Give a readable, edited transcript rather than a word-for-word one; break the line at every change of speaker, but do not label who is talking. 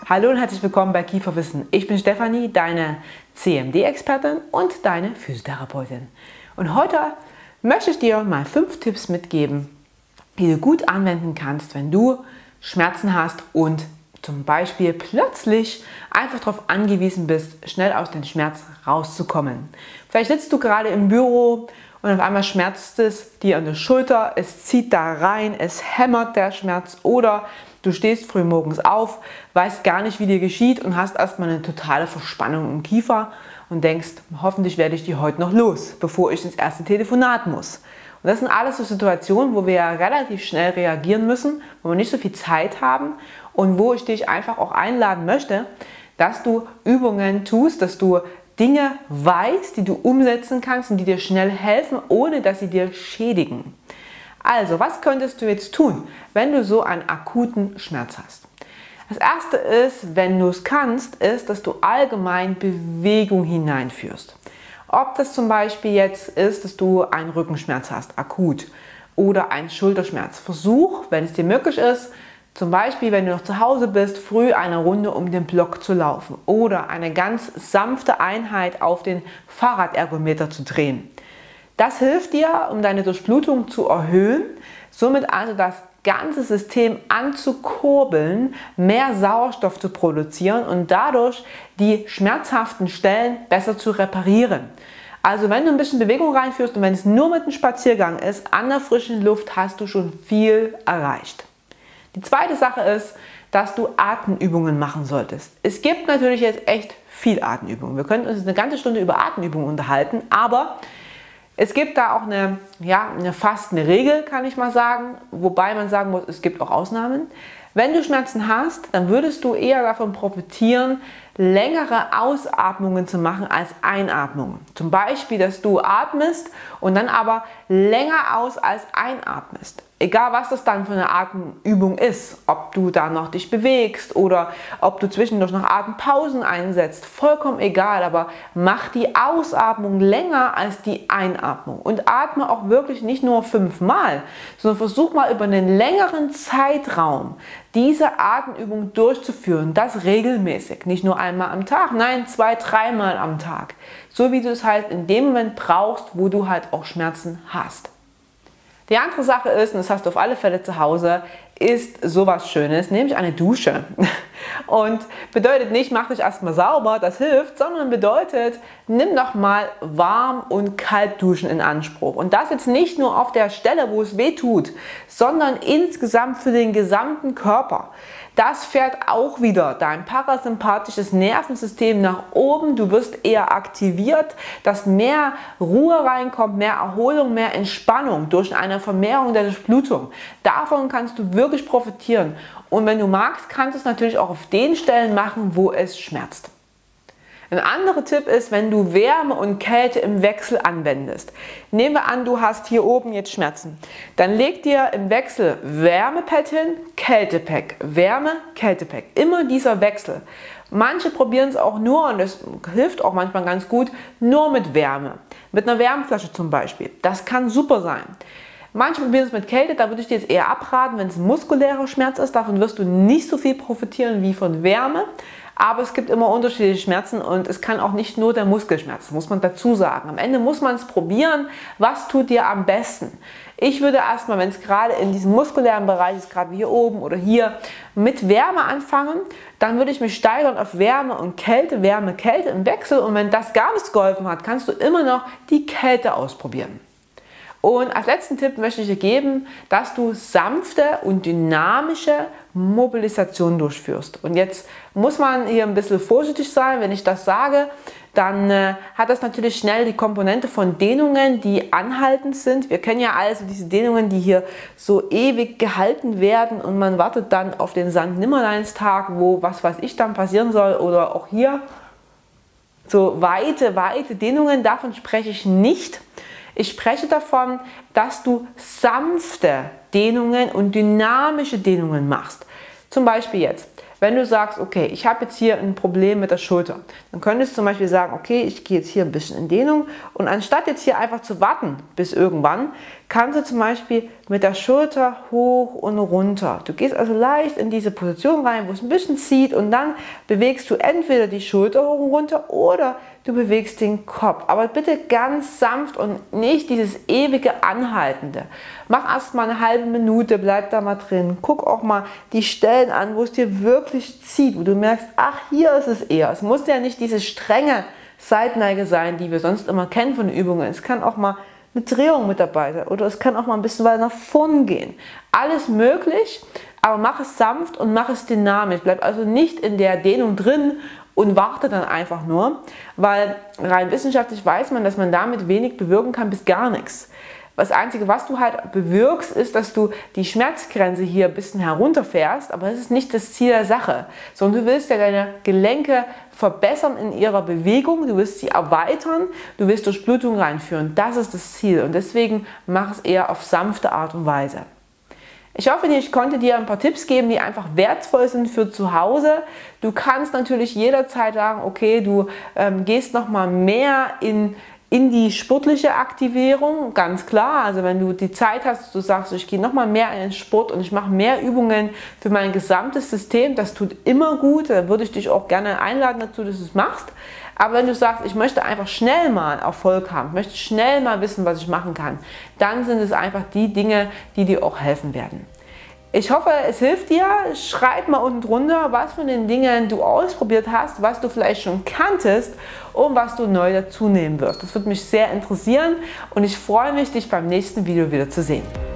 Hallo und herzlich willkommen bei Kieferwissen. Ich bin Stefanie, deine CMD-Expertin und deine Physiotherapeutin. Und heute möchte ich dir mal 5 Tipps mitgeben, die du gut anwenden kannst, wenn du Schmerzen hast und zum Beispiel plötzlich einfach darauf angewiesen bist, schnell aus dem Schmerz rauszukommen. Vielleicht sitzt du gerade im Büro und auf einmal schmerzt es dir an der Schulter, es zieht da rein, es hämmert der Schmerz, oder du stehst früh morgens auf, weißt gar nicht, wie dir geschieht und hast erstmal eine totale Verspannung im Kiefer und denkst, hoffentlich werde ich die heute noch los, bevor ich ins erste Telefonat muss. Und das sind alles so Situationen, wo wir ja relativ schnell reagieren müssen, wo wir nicht so viel Zeit haben und wo ich dich einfach auch einladen möchte, dass du Übungen tust, dass du Dinge weißt, die du umsetzen kannst und die dir schnell helfen, ohne dass sie dir schädigen. Also, was könntest du jetzt tun, wenn du so einen akuten Schmerz hast? Das erste ist, wenn du es kannst, ist, dass du allgemein Bewegung hineinführst. Ob das zum Beispiel jetzt ist, dass du einen Rückenschmerz hast, akut, oder einen Schulterschmerz. Versuch, wenn es dir möglich ist, zum Beispiel, wenn du noch zu Hause bist, früh eine Runde um den Block zu laufen oder eine ganz sanfte Einheit auf den Fahrradergometer zu drehen. Das hilft dir, um deine Durchblutung zu erhöhen, somit also das ganze System anzukurbeln, mehr Sauerstoff zu produzieren und dadurch die schmerzhaften Stellen besser zu reparieren. Also wenn du ein bisschen Bewegung reinführst und wenn es nur mit einem Spaziergang ist, an der frischen Luft, hast du schon viel erreicht. Die zweite Sache ist, dass du Atemübungen machen solltest. Es gibt natürlich jetzt echt viel Atemübungen. Wir könnten uns eine ganze Stunde über Atemübungen unterhalten, aber es gibt da auch fast eine Regel, kann ich mal sagen, wobei man sagen muss, es gibt auch Ausnahmen. Wenn du Schmerzen hast, dann würdest du eher davon profitieren, längere Ausatmungen zu machen als Einatmungen. Zum Beispiel, dass du atmest und dann aber länger aus als einatmest. Egal, was das dann für eine Atemübung ist, ob du da noch dich bewegst oder ob du zwischendurch noch Atempausen einsetzt, vollkommen egal, aber mach die Ausatmung länger als die Einatmung und atme auch wirklich nicht nur 5-mal, sondern versuch mal über einen längeren Zeitraum diese Atemübung durchzuführen, das regelmäßig, nicht nur einmal am Tag, nein, 2-3 Mal am Tag, so wie du es halt in dem Moment brauchst, wo du halt auch Schmerzen hast. Die andere Sache ist, und das hast du auf alle Fälle zu Hause, ist sowas Schönes, nämlich eine Dusche. Und bedeutet nicht, mach dich erstmal sauber, das hilft, sondern bedeutet, nimm doch mal warm und kalt duschen in Anspruch. Und das jetzt nicht nur auf der Stelle, wo es weh tut, sondern insgesamt für den gesamten Körper. Das fährt auch wieder dein parasympathisches Nervensystem nach oben. Du wirst eher aktiviert, dass mehr Ruhe reinkommt, mehr Erholung, mehr Entspannung durch eine Vermehrung der Durchblutung. Davon kannst du wirklich profitieren. Und wenn du magst, kannst du es natürlich auch auf den Stellen machen, wo es schmerzt. Ein anderer Tipp ist, wenn du Wärme und Kälte im Wechsel anwendest. Nehmen wir an, du hast hier oben jetzt Schmerzen. Dann leg dir im Wechsel Wärmepad hin, Kältepack, Wärme, Kältepack. Immer dieser Wechsel. Manche probieren es auch nur, und das hilft auch manchmal ganz gut, nur mit Wärme. Mit einer Wärmflasche zum Beispiel. Das kann super sein. Manche probieren es mit Kälte, da würde ich dir jetzt eher abraten, wenn es ein muskulärer Schmerz ist. Davon wirst du nicht so viel profitieren wie von Wärme. Aber es gibt immer unterschiedliche Schmerzen und es kann auch nicht nur der Muskelschmerz, muss man dazu sagen. Am Ende muss man es probieren, was tut dir am besten. Ich würde erstmal, wenn es gerade in diesem muskulären Bereich ist, gerade wie hier oben oder hier, mit Wärme anfangen. Dann würde ich mich steigern auf Wärme und Kälte, Wärme, Kälte im Wechsel. Und wenn das gar nichts geholfen hat, kannst du immer noch die Kälte ausprobieren. Und als letzten Tipp möchte ich dir geben, dass du sanfte und dynamische Mobilisation durchführst. Und jetzt muss man hier ein bisschen vorsichtig sein, wenn ich das sage, dann hat das natürlich schnell die Komponente von Dehnungen, die anhaltend sind. Wir kennen ja also diese Dehnungen, die hier so ewig gehalten werden und man wartet dann auf den Sankt-Nimmerleins-Tag, wo was weiß ich dann passieren soll, oder auch hier so weite Dehnungen, davon spreche ich nicht. Ich spreche davon, dass du sanfte Dehnungen und dynamische Dehnungen machst. Zum Beispiel jetzt, wenn du sagst, okay, ich habe jetzt hier ein Problem mit der Schulter, dann könntest du zum Beispiel sagen, okay, ich gehe jetzt hier ein bisschen in Dehnung und anstatt jetzt hier einfach zu warten bis irgendwann, kannst du zum Beispiel mit der Schulter hoch und runter. Du gehst also leicht in diese Position rein, wo es ein bisschen zieht und dann bewegst du entweder die Schulter hoch und runter oder du bewegst den Kopf. Aber bitte ganz sanft und nicht dieses ewige Anhaltende. Mach erst mal eine halbe Minute, bleib da mal drin. Guck auch mal die Stellen an, wo es dir wirklich zieht, wo du merkst, ach, hier ist es eher. Es muss ja nicht diese strenge Seitneige sein, die wir sonst immer kennen von den Übungen. Es kann auch mal eine Drehung mit dabei sein oder es kann auch mal ein bisschen weiter nach vorn gehen. Alles möglich, aber mach es sanft und mach es dynamisch. Bleib also nicht in der Dehnung drin und warte dann einfach nur, weil rein wissenschaftlich weiß man, dass man damit wenig bewirken kann bis gar nichts. Das Einzige, was du halt bewirkst, ist, dass du die Schmerzgrenze hier ein bisschen herunterfährst, aber das ist nicht das Ziel der Sache, sondern du willst ja deine Gelenke verbessern in ihrer Bewegung, du willst sie erweitern, du willst Durchblutung reinführen. Das ist das Ziel und deswegen mach es eher auf sanfte Art und Weise. Ich hoffe, ich konnte dir ein paar Tipps geben, die einfach wertvoll sind für zu Hause. Du kannst natürlich jederzeit sagen, okay, du gehst noch mal mehr in die sportliche Aktivierung, ganz klar. Also wenn du die Zeit hast, du sagst, ich gehe noch mal mehr in den Sport und ich mache mehr Übungen für mein gesamtes System, das tut immer gut. Da würde ich dich auch gerne einladen dazu, dass du es machst. Aber wenn du sagst, ich möchte einfach schnell mal Erfolg haben, ich möchte schnell mal wissen, was ich machen kann, dann sind es einfach die Dinge, die dir auch helfen werden. Ich hoffe, es hilft dir. Schreib mal unten drunter, was von den Dingen du ausprobiert hast, was du vielleicht schon kanntest und was du neu dazu nehmen wirst. Das würde mich sehr interessieren und ich freue mich, dich beim nächsten Video wieder zu sehen.